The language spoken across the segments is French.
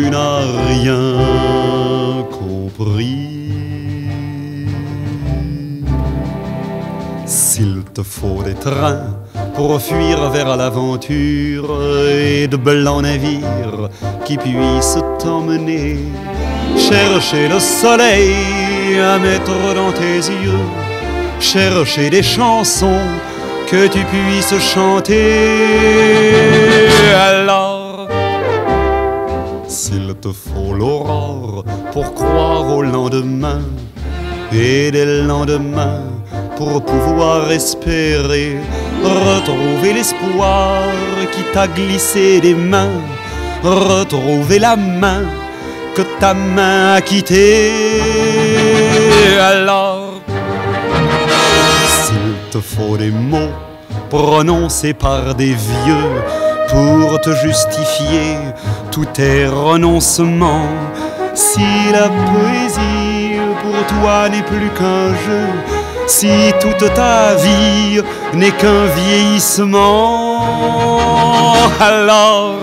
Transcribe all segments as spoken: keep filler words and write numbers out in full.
n'as rien compris. S'il te faut des trains pour fuir vers l'aventure et de blancs navires qui puissent t'emmener, chercher le soleil à mettre dans tes yeux, chercher des chansons que tu puisses chanter. Alors, s'il te faut l'aurore pour croire au lendemain et des lendemains pour pouvoir espérer retrouver l'espoir qui t'a glissé des mains, retrouver la main que ta main a quittée. Alors, s'il te faut des mots prononcés par des vieux pour te justifier tous tes renoncements, si la poésie pour toi n'est plus qu'un jeu, si toute ta vie n'est qu'un vieillissement, alors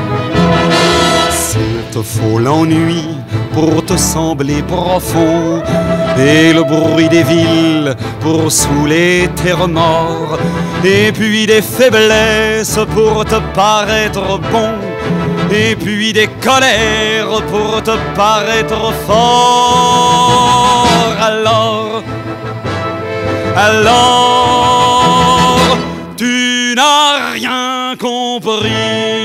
s'il te faut l'ennui pour te sembler profond et le bruit des villes pour saouler tes remords, et puis des faiblesses pour te paraître bon, et puis des colères pour te paraître fort, alors alors tu n'as rien compris.